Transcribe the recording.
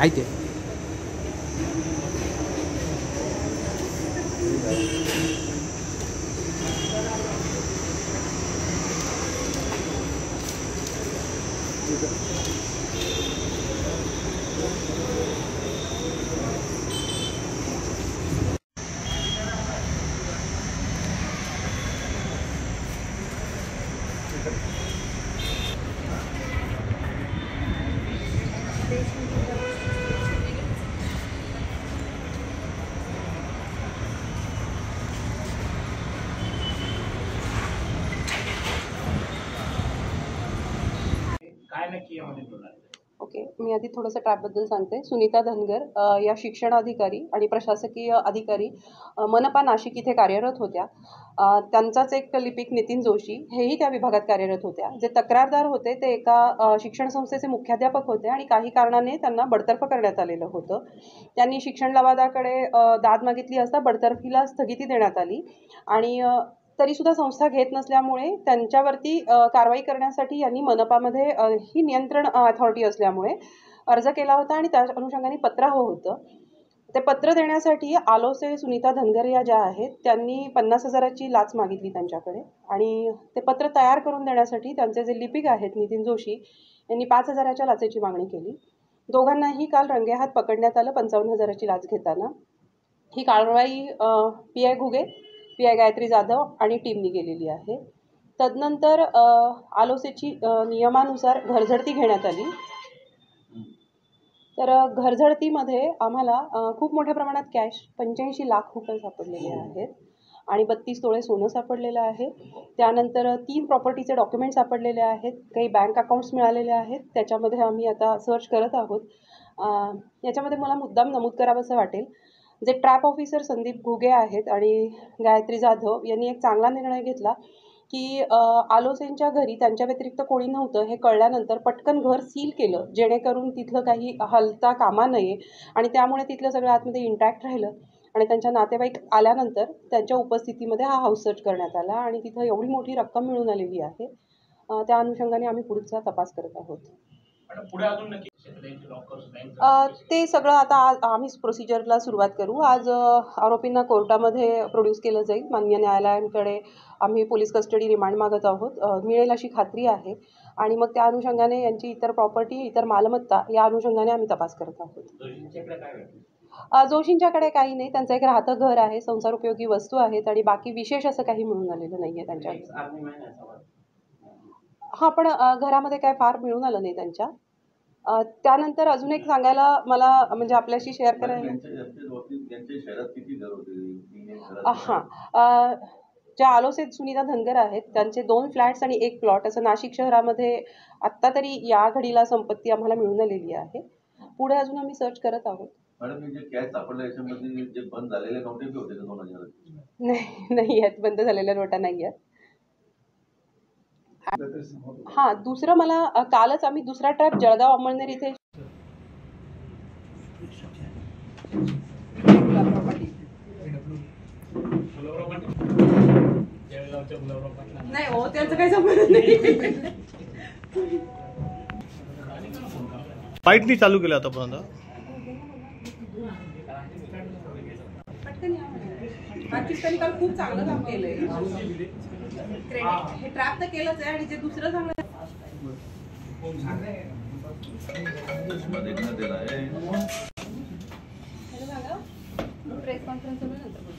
साहित्य ओके, मी आधी थोडंसं ट्रॅपबद्दल सांगते. सुनीता धनगर या शिक्षण अधिकारी आणि प्रशासकीय अधिकारी मनपा नाशिक इथे कार्यरत होत्या. त्यांचाच एक लिपिक नितीन जोशी हेही त्या विभागात कार्यरत होत्या. जे तक्रारदार होते ते एका शिक्षण संस्थेचे मुख्याध्यापक होते आणि काही कारणाने त्यांना बडतर्फ करण्यात आलेलं होतं. त्यांनी शिक्षण लवादाकडे दाद मागितली असता बडतर्फीला स्थगिती देण्यात आली आणि तरीसुद्धा संस्था घेत नसल्यामुळे त्यांच्यावरती कारवाई करण्यासाठी यांनी मनपामध्ये ही नियंत्रण अथॉरिटी असल्यामुळे अर्ज केला होता आणि त्या अनुषंगाने पत्र हवं होतं. ते पत्र देण्यासाठी आलोसे सुनीता धनगर या ज्या आहेत त्यांनी 50,000ची लाच मागितली त्यांच्याकडे आणि ते पत्र तयार करून देण्यासाठी त्यांचे जे लिपिक आहेत नितीन जोशी यांनी 5,000च्या लाचेची मागणी केली. दोघांनाही काल रंगेहात पकडण्यात आलं 55,000ची लाच घेताना. ही कारवाई PI घुगे, PI गायत्री जाधव आणि टीमनी केलेली आहे. तदनंतर आलोसेची नियमानुसार घरझडती घेण्यात आली. तर घरझडतीमध्ये आम्हाला खूप मोठ्या प्रमाणात कॅश 85 लाख रुपये सापडलेले आहेत आणि 32 तोळे सोनं सापडलेलं आहे. त्यानंतर 3 प्रॉपर्टीचे डॉक्युमेंट सापडलेले आहेत. काही बँक अकाउंट्स मिळालेले आहेत. त्याच्यामध्ये आम्ही आता सर्च करत आहोत. याच्यामध्ये मला मुद्दाम नमूद करावंसं वाटेल, जे ट्रॅप ऑफिसर संदीप घुगे आहेत आणि गायत्री जाधव यांनी एक चांगला निर्णय घेतला की आलोसेंच्या घरी त्यांच्या व्यतिरिक्त कोणी नव्हतं हे कळल्यानंतर पटकन घर सील केलं, जेणेकरून तिथलं काही हलता कामा नये आणि त्यामुळे तिथलं सगळं आतमध्ये इंटॅक्ट राहिलं. आणि त्यांच्या नातेवाईक आल्यानंतर त्यांच्या उपस्थितीमध्ये हा हाऊस सर्च करण्यात आला आणि तिथं एवढी मोठी रक्कम मिळून आलेली आहे. त्या अनुषंगाने आम्ही पुढचा तपास करत आहोत. ते सगळं आता आम्ही प्रोसिजरला सुरुवात करू. आज आरोपींना कोर्टामध्ये प्रोड्यूस केलं जाईल. माननीय न्यायालयांकडे आम्ही पोलीस कस्टडी रिमांड मागत आहोत. मिळेल अशी खात्री आहे आणि मग त्या अनुषंगाने यांची इतर प्रॉपर्टी, इतर मालमत्ता या अनुषंगाने आम्ही तपास करत आहोत. जोशींच्याकडे काही नाही. त्यांचं एक राहतं घर आहे, संसार उपयोगी वस्तू आहेत आणि बाकी विशेष असं काही मिळून आलेलं नाही आहे त्यांच्या. हां, पण घरामध्ये काय फार मिळून आलं नाही त्यांच्या. त्यानंतर अजून एक सांगायला मला म्हणजे आपल्याशी शेअर करायला हां, ज्या आलोसे सुनीता धनगर आहेत त्यांचे 2 फ्लॅट्स आणि 1 प्लॉट असं नाशिक शहरामध्ये आत्ता तरी या घडीला संपत्ती आम्हाला मिळून आलेली आहे. पुढे अजून आम्ही सर्च करत आहोत. नाही आहेत, बंद झालेल्या नोटा नाही आहेत. हां, दुसरं मला कालच आम्ही दुसरा ट्रॅप जळगाव अमळनेर इथे नाही हो, त्याचं काही संबंध नाही. फाईटनी चालू केलं आतापर्यंत. पाकिस्तानी काल खूप चांगलं काम केलंय. हे ट्रॅप तर केलंच आहे आणि जे दुसरं चांगलं प्रेस कॉन्फरन्स नंतर